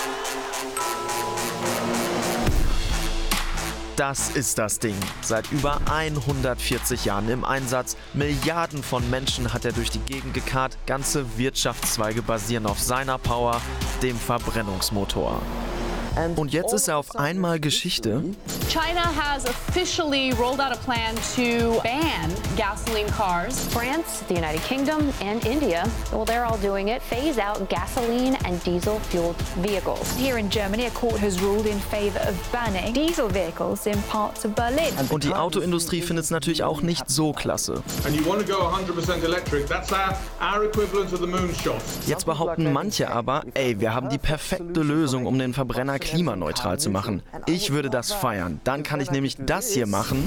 Das ist das Ding. Seit über 140 Jahren im Einsatz. Milliarden von Menschen hat er durch die Gegend gekarrt. Ganze Wirtschaftszweige basieren auf seiner Power, dem Verbrennungsmotor. Und jetzt ist er auf einmal Geschichte. China has officially rolled out a plan to ban gasoline cars. France, the United Kingdom, and India, well, they're all doing it. Phase out gasoline and diesel-fueled vehicles. Here in Germany, a court has ruled in favor of banning diesel vehicles in parts of Berlin. Und die Autoindustrie findet es natürlich auch nicht so klasse. Jetzt behaupten manche aber, ey, wir haben die perfekte Lösung, um den Verbrenner klimaneutral zu machen. Ich würde das feiern. Dann kann ich nämlich das hier machen.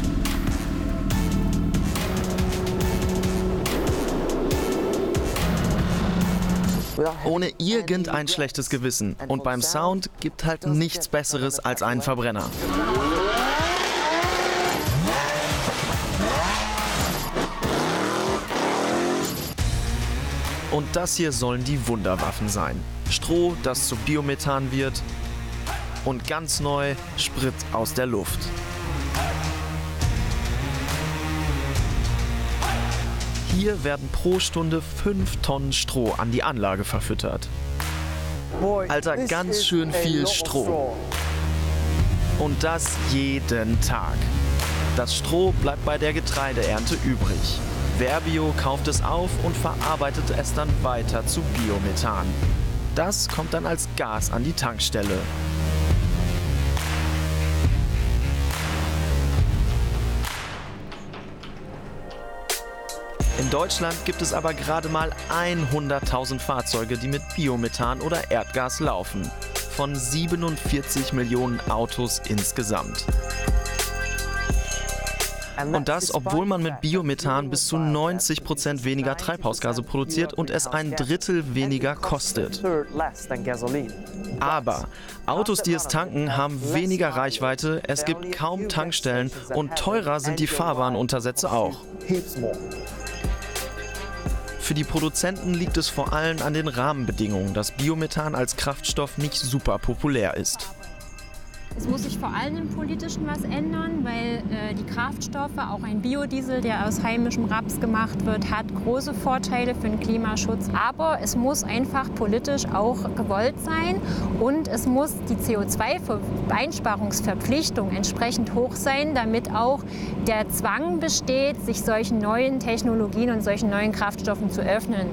Ohne irgendein schlechtes Gewissen. Und beim Sound gibt halt nichts Besseres als einen Verbrenner. Und das hier sollen die Wunderwaffen sein. Stroh, das zu Biomethan wird. Und ganz neu, Sprit aus der Luft. Hier werden pro Stunde 5 Tonnen Stroh an die Anlage verfüttert. Alter, ganz schön viel Stroh. Und das jeden Tag. Das Stroh bleibt bei der Getreideernte übrig. Verbio kauft es auf und verarbeitet es dann weiter zu Biomethan. Das kommt dann als Gas an die Tankstelle. In Deutschland gibt es aber gerade mal 100.000 Fahrzeuge, die mit Biomethan oder Erdgas laufen. Von 47 Millionen Autos insgesamt. Und das, obwohl man mit Biomethan bis zu 90% weniger Treibhausgase produziert und es ein Drittel weniger kostet. Aber Autos, die es tanken, haben weniger Reichweite, es gibt kaum Tankstellen und teurer sind die Fahrbahnuntersätze auch. Für die Produzenten liegt es vor allem an den Rahmenbedingungen, dass Biomethan als Kraftstoff nicht super populär ist. Es muss sich vor allem im Politischen was ändern, weil die Kraftstoffe, auch ein Biodiesel, der aus heimischem Raps gemacht wird, hat große Vorteile für den Klimaschutz. Aber es muss einfach politisch auch gewollt sein und es muss die CO2-Einsparungsverpflichtung entsprechend hoch sein, damit auch der Zwang besteht, sich solchen neuen Technologien und solchen neuen Kraftstoffen zu öffnen.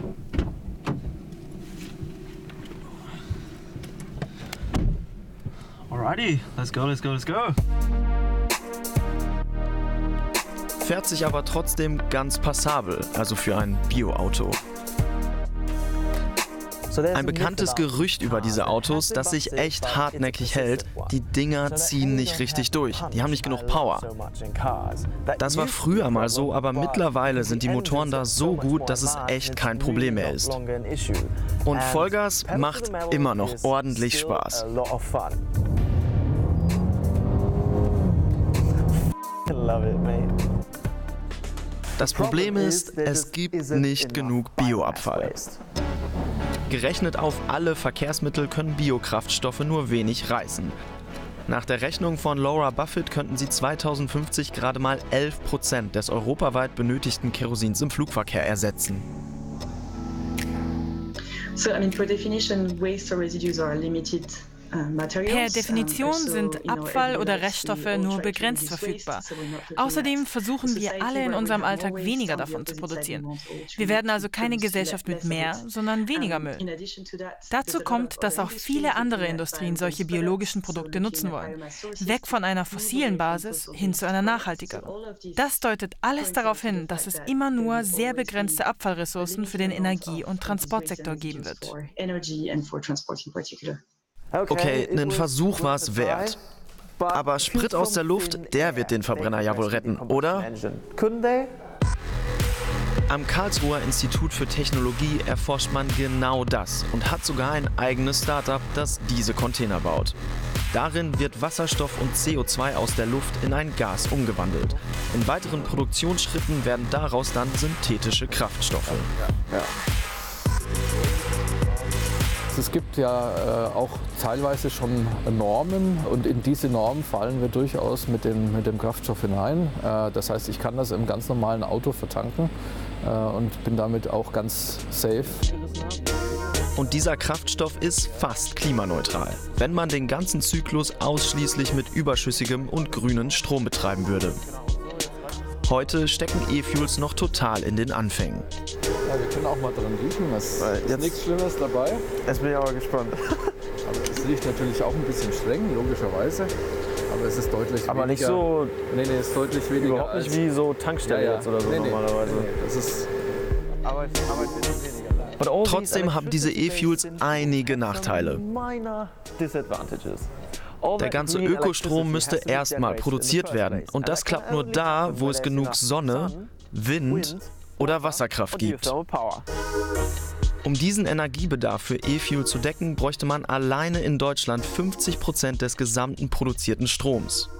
Alrighty, let's go. Fährt sich aber trotzdem ganz passabel, also für ein Bioauto. Ein bekanntes Gerücht über diese Autos, das sich echt hartnäckig hält, die Dinger ziehen nicht richtig durch, die haben nicht genug Power. Das war früher mal so, aber mittlerweile sind die Motoren da so gut, dass es echt kein Problem mehr ist. Und Vollgas macht immer noch ordentlich Spaß. Das Problem ist, es gibt nicht genug Bioabfall. Gerechnet auf alle Verkehrsmittel können Biokraftstoffe nur wenig reißen. Nach der Rechnung von Laura Buffett könnten sie 2050 gerade mal 11% des europaweit benötigten Kerosins im Flugverkehr ersetzen. So, per definition, waste or residues are limited. Per Definition sind Abfall- oder Reststoffe nur begrenzt verfügbar. Außerdem versuchen wir alle in unserem Alltag weniger davon zu produzieren. Wir werden also keine Gesellschaft mit mehr, sondern weniger Müll. Dazu kommt, dass auch viele andere Industrien solche biologischen Produkte nutzen wollen. Weg von einer fossilen Basis hin zu einer nachhaltigeren. Das deutet alles darauf hin, dass es immer nur sehr begrenzte Abfallressourcen für den Energie- und Transportsektor geben wird. Okay, einen Versuch war es wert. Aber Sprit aus der Luft, der wird den Verbrenner ja wohl retten, oder? Am Karlsruher Institut für Technologie erforscht man genau das und hat sogar ein eigenes Startup, das diese Container baut. Darin wird Wasserstoff und CO2 aus der Luft in ein Gas umgewandelt. In weiteren Produktionsschritten werden daraus dann synthetische Kraftstoffe. Es gibt ja auch teilweise schon Normen und in diese Normen fallen wir durchaus mit dem Kraftstoff hinein. Das heißt, ich kann das im ganz normalen Auto vertanken und bin damit auch ganz safe. Und dieser Kraftstoff ist fast klimaneutral, wenn man den ganzen Zyklus ausschließlich mit überschüssigem und grünen Strom betreiben würde. Heute stecken E-Fuels noch total in den Anfängen. Ja, wir können auch mal dran riechen, es ist nichts Schlimmes dabei. Jetzt bin ich aber gespannt. Aber es riecht natürlich auch ein bisschen streng, logischerweise. Aber es ist deutlich weniger. Aber nicht so. Nee, es ist deutlich weniger. Überhaupt nicht wie so Tankstelle jetzt oder so normalerweise. Nee, das ist. Aber trotzdem haben diese E-Fuels einige Nachteile. Der ganze Ökostrom müsste erstmal produziert werden. Und das klappt nur da, wo es genug Sonne, Wind oder Wasserkraft gibt. Um diesen Energiebedarf für E-Fuel zu decken, bräuchte man alleine in Deutschland 50% des gesamten produzierten Stroms.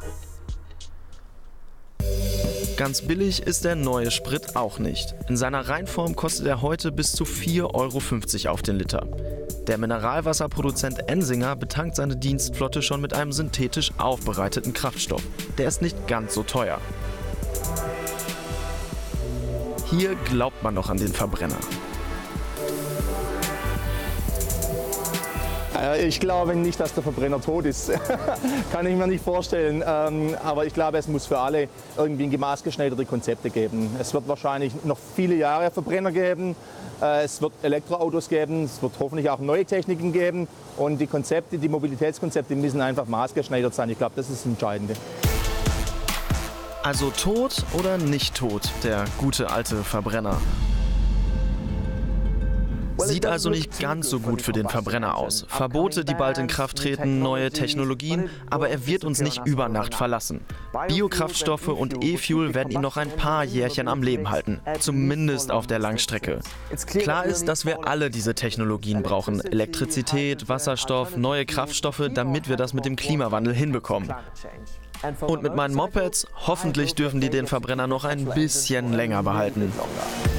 Ganz billig ist der neue Sprit auch nicht. In seiner Reinform kostet er heute bis zu 4,50 € auf den Liter. Der Mineralwasserproduzent Ensinger betankt seine Dienstflotte schon mit einem synthetisch aufbereiteten Kraftstoff. Der ist nicht ganz so teuer. Hier glaubt man noch an den Verbrenner. Ich glaube nicht, dass der Verbrenner tot ist. Kann ich mir nicht vorstellen. Aber ich glaube, es muss für alle irgendwie maßgeschneiderte Konzepte geben. Es wird wahrscheinlich noch viele Jahre Verbrenner geben. Es wird Elektroautos geben. Es wird hoffentlich auch neue Techniken geben. Und die Konzepte, die Mobilitätskonzepte müssen einfach maßgeschneidert sein. Ich glaube, das ist das Entscheidende. Also tot oder nicht tot, der gute alte Verbrenner? Sieht also nicht ganz so gut für den Verbrenner aus. Verbote, die bald in Kraft treten, neue Technologien, aber er wird uns nicht über Nacht verlassen. Biokraftstoffe und E-Fuel werden ihn noch ein paar Jährchen am Leben halten, zumindest auf der Langstrecke. Klar ist, dass wir alle diese Technologien brauchen, Elektrizität, Wasserstoff, neue Kraftstoffe, damit wir das mit dem Klimawandel hinbekommen. Und mit meinen Mopeds, hoffentlich dürfen die den Verbrenner noch ein bisschen länger behalten.